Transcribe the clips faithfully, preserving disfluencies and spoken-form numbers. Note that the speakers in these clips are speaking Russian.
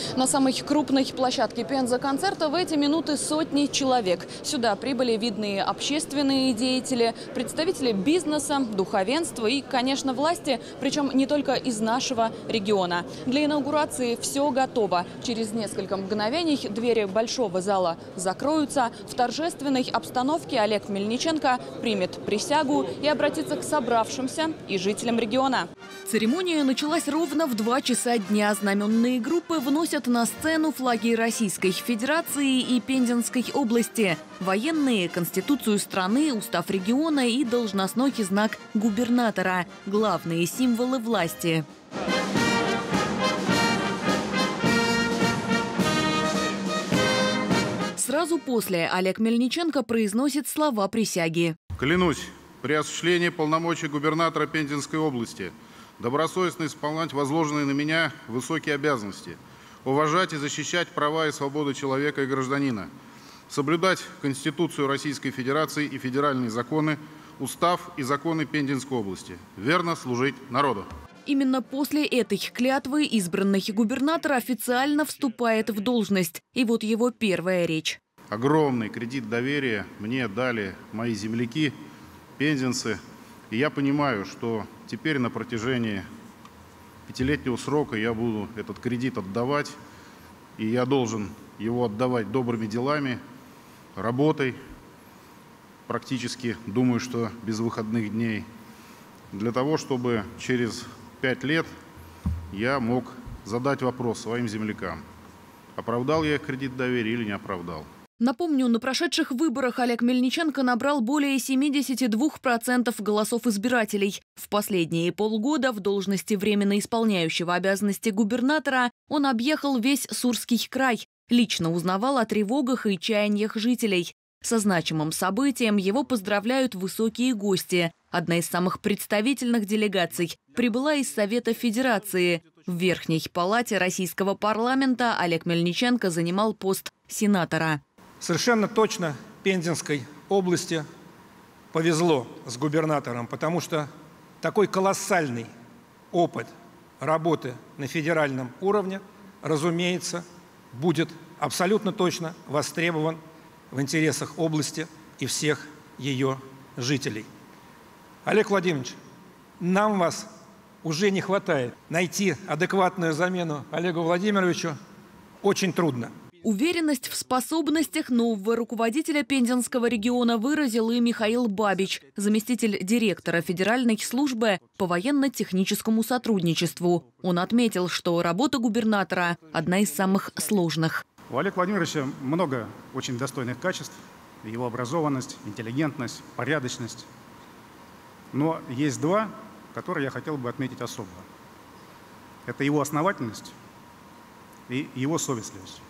На самой крупной площадке Пенза-концерта в эти минуты сотни человек. Сюда прибыли видные общественные деятели, представители бизнеса, духовенства и, конечно, власти, причем не только из нашего региона. Для инаугурации все готово. Через несколько мгновений двери большого зала закроются. В торжественной обстановке Олег Мельниченко примет присягу и обратится к собравшимся и жителям региона. Церемония началась ровно в два часа дня. Знаменные группы вносят на сцену флаги Российской Федерации и Пензенской области. Военные, конституцию страны, устав региона и должностной знак губернатора – главные символы власти. Сразу после Олег Мельниченко произносит слова присяги. Клянусь при осуществлении полномочий губернатора Пензенской области добросовестно исполнять возложенные на меня высокие обязанности, уважать и защищать права и свободы человека и гражданина, соблюдать Конституцию Российской Федерации и федеральные законы, устав и законы Пензенской области, верно служить народу. Именно после этой клятвы избранный губернатор официально вступает в должность. И вот его первая речь. Огромный кредит доверия мне дали мои земляки, пензенцы. И я понимаю, что теперь на протяжении пятилетнего срока я буду этот кредит отдавать. И я должен его отдавать добрыми делами, работой. Практически, думаю, что без выходных дней. Для того, чтобы через пять лет я мог задать вопрос своим землякам. Оправдал я их кредит доверия или не оправдал. Напомню, на прошедших выборах Олег Мельниченко набрал более семидесяти двух процентов голосов избирателей. В последние полгода в должности временно исполняющего обязанности губернатора он объехал весь Сурский край. Лично узнавал о тревогах и чаяниях жителей. Со значимым событием его поздравляют высокие гости. Одна из самых представительных делегаций прибыла из Совета Федерации. В Верхней палате российского парламента Олег Мельниченко занимал пост сенатора. Совершенно точно Пензенской области повезло с губернатором, потому что такой колоссальный опыт работы на федеральном уровне, разумеется, будет абсолютно точно востребован в интересах области и всех ее жителей. Олег Владимирович, нам вас уже не хватает. Найти адекватную замену Олегу Владимировичу очень трудно. Уверенность в способностях нового руководителя Пензенского региона выразил и Михаил Бабич, заместитель директора Федеральной службы по военно-техническому сотрудничеству. Он отметил, что работа губернатора – одна из самых сложных. У Олега Владимировича много очень достойных качеств. Его образованность, интеллигентность, порядочность. Но есть два, которые я хотел бы отметить особо. Это его основательность и его совестливость.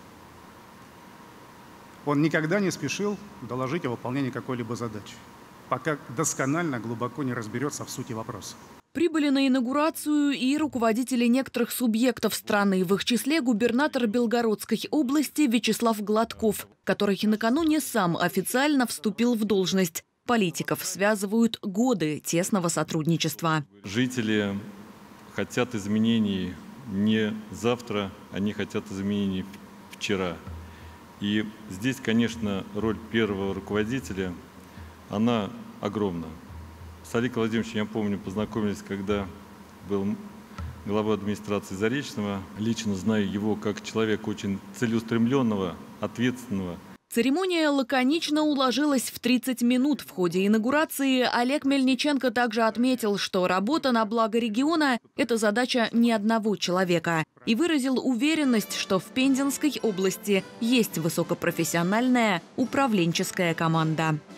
Он никогда не спешил доложить о выполнении какой-либо задачи, пока досконально, глубоко не разберется в сути вопроса. Прибыли на инаугурацию и руководители некоторых субъектов страны, в их числе губернатор Белгородской области Вячеслав Гладков, который накануне сам официально вступил в должность. Политиков связывают годы тесного сотрудничества. Жители хотят изменений не завтра, они хотят изменений вчера. И здесь, конечно, роль первого руководителя, она огромна. С Олегом Владимировичем, я помню, познакомились, когда был главой администрации Заречного. Лично знаю его как человека очень целеустремленного, ответственного. Церемония лаконично уложилась в тридцать минут. В ходе инаугурации Олег Мельниченко также отметил, что работа на благо региона – это задача не одного человека. И выразил уверенность, что в Пензенской области есть высокопрофессиональная управленческая команда.